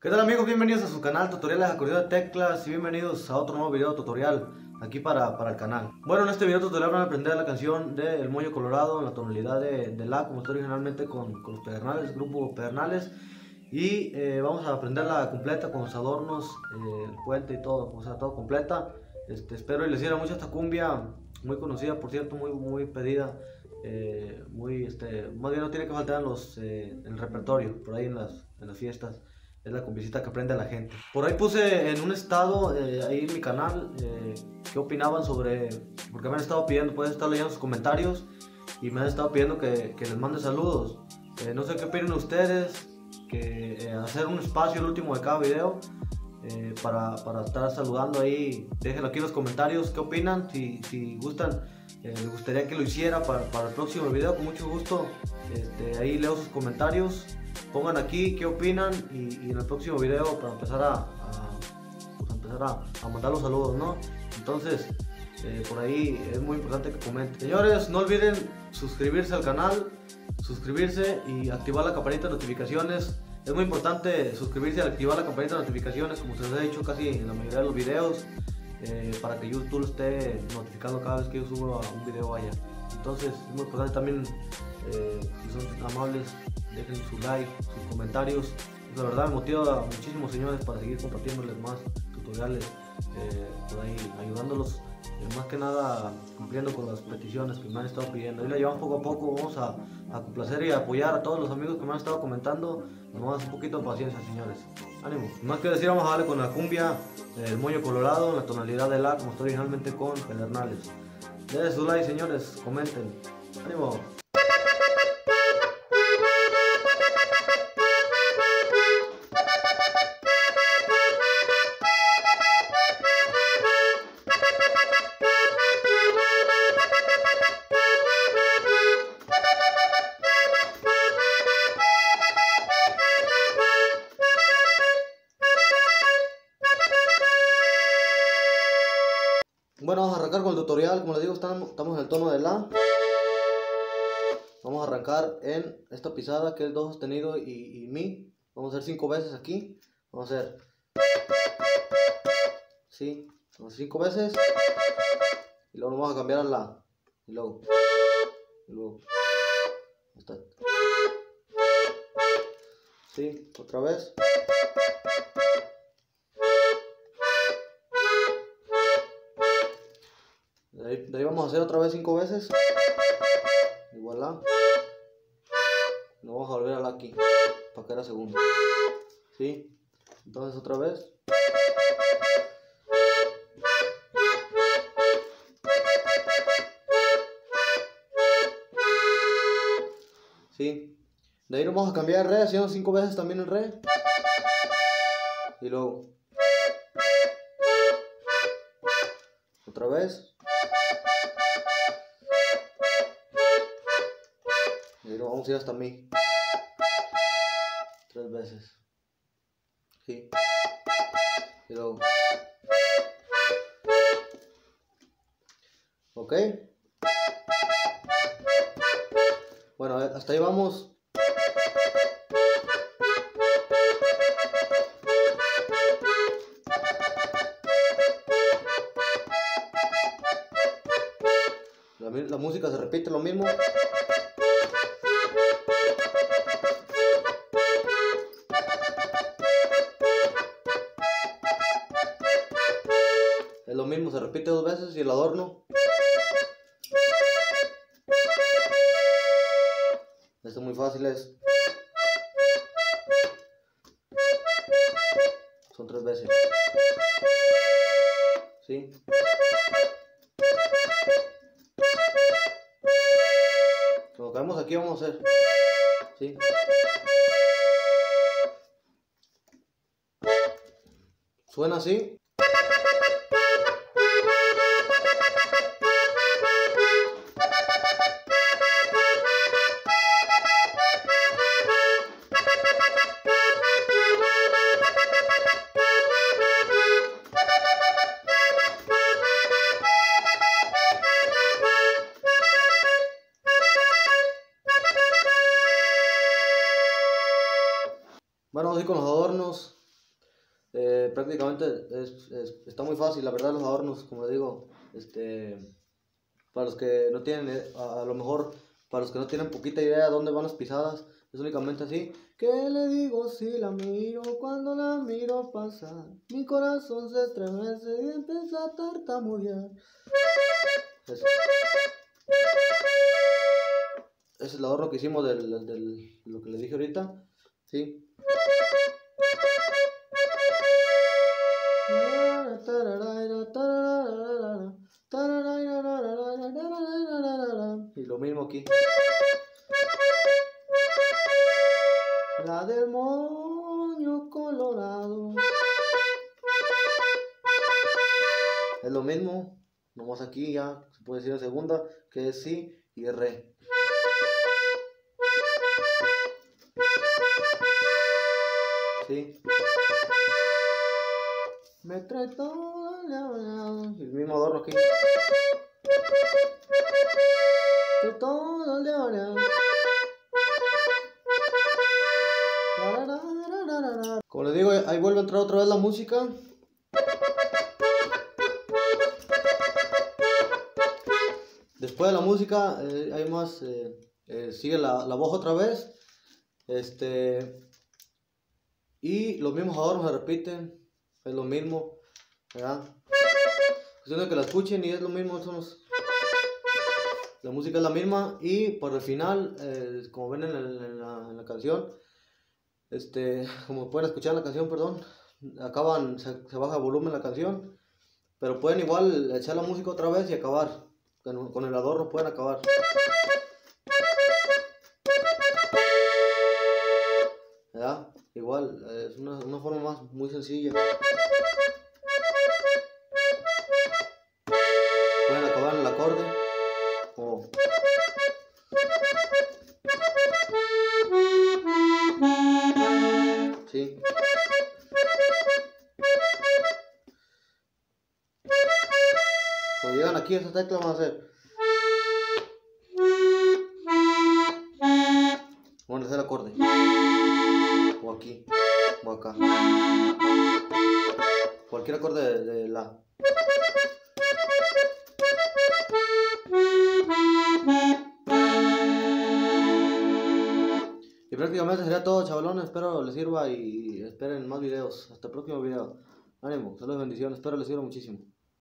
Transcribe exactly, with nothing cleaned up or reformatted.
¿Qué tal amigos? Bienvenidos a su canal Tutoriales Acordeón de Teclas y bienvenidos a otro nuevo video tutorial aquí para, para el canal. Bueno, en este video tutorial van a aprender la canción de El Moño Colorado en la tonalidad de, de La, como está originalmente con, con los Pedernales, el grupo Pedernales. Y eh, vamos a aprenderla completa con los adornos, eh, el puente y todo, o sea, todo completa. Este, espero y les sirva mucho esta cumbia, muy conocida por cierto, muy, muy pedida. Eh, muy, este, más bien no tiene que faltar en, los, eh, en el repertorio, por ahí en las, en las fiestas. Es la cumbiecita que aprende la gente. Por ahí puse en un estado, eh, ahí en mi canal, eh, qué opinaban sobre, porque me han estado pidiendo, pueden estar leyendo sus comentarios y me han estado pidiendo que, que les mande saludos. Eh, no sé qué opinan ustedes, que eh, hacer un espacio el último de cada video eh, para, para estar saludando ahí. Déjenlo aquí en los comentarios qué opinan, si, si gustan. Eh, me gustaría que lo hiciera para, para el próximo video, con mucho gusto. Este, ahí leo sus comentarios. Pongan aquí qué opinan y, y en el próximo video para empezar a, a, pues empezar a, a mandar los saludos, ¿no? Entonces, eh, por ahí es muy importante que comenten. Señores, no olviden suscribirse al canal, suscribirse y activar la campanita de notificaciones. Es muy importante suscribirse y activar la campanita de notificaciones, como se les he dicho casi en la mayoría de los videos, eh, para que YouTube lo esté notificando cada vez que yo subo un video allá. Entonces, es muy importante también, eh, si son amables, dejen su like, sus comentarios. La verdad me motiva muchísimo, señores, para seguir compartiéndoles más tutoriales, eh, por ahí ayudándolos, eh, más que nada cumpliendo con las peticiones que me han estado pidiendo. Ahí la llevamos poco a poco, vamos a, a complacer y a apoyar a todos los amigos que me han estado comentando. Nomás un poquito de paciencia, señores. Ánimo. Más que decir, vamos a darle con la cumbia El Moño Colorado en la tonalidad de La, como está originalmente con Pedernales. Denle su like, señores, comenten. Ánimo. Bueno, vamos a arrancar con el tutorial. Como les digo, estamos, estamos en el tono de La. Vamos a arrancar en esta pisada que es Do sostenido y, y Mi. Vamos a hacer cinco veces aquí. Vamos a hacer sí, vamos a hacer cinco veces y luego nos vamos a cambiar a La y luego y luego está. Sí, otra vez. De ahí, de ahí vamos a hacer otra vez cinco veces. Y voilà. Nos vamos a volver a La aquí, para que era segundo. ¿Sí? Entonces otra vez. ¿Sí? De ahí nos vamos a cambiar de Re, haciendo cinco veces también el Re. Y luego. Otra vez. Y luego vamos a ir hasta Mi. Tres veces. Sí. Y luego. Ok. Bueno, hasta ahí vamos. La, la música se repite lo mismo. Es lo mismo, se repite dos veces y el adorno. Esto es muy fácil, es. Son tres veces. ¿Sí? Cuando caemos aquí vamos a hacer. ¿Sí? Suena así. Bueno, vamos a ir con los adornos. Eh, prácticamente es, es- está muy fácil, la verdad, los adornos, como digo, este, para los que no tienen, eh, a, a lo mejor, para los que no tienen poquita idea de dónde van las pisadas, es únicamente así. ¿Qué le digo si la miro cuando la miro pasar? Mi corazón se estremece y empieza a tartamudear. Eso. Ese es el adorno que hicimos del, del, del- lo que les dije ahorita, ¿sí? Y lo mismo aquí. La del moño colorado. Es lo mismo, nomás aquí ya se puede decir en segunda, que es si y es re. ¿Sí? Me trae todo el diablo. El mismo adorno aquí. Trae todo el diablo. Como les digo, ahí vuelve a entrar otra vez la música. Después de la música, eh, hay más, eh, eh, sigue la, la voz otra vez. Este, y los mismos adornos se repiten, es lo mismo, ¿verdad? Cuestión de que la escuchen y es lo mismo, son los- la música es la misma. Y por el final, eh, como ven en, el- en la, en la canción, este, como pueden escuchar en la canción, perdón, acaban, se, se baja el volumen la canción, pero pueden igual echar la música otra vez y acabar, con, con el adorno pueden acabar. ¿Verdad? Igual, eh, es una, una forma más muy sencilla. Pueden acabar en el acorde o... Sí. Cuando llegan aquí a esa tecla van a hacer... Van a hacer acorde. O aquí. O acá. Cualquier acorde de, de la. Y prácticamente sería todo, chavalones. Espero les sirva y esperen más videos. Hasta el próximo video. Ánimo, saludos y bendiciones. Espero les sirva muchísimo.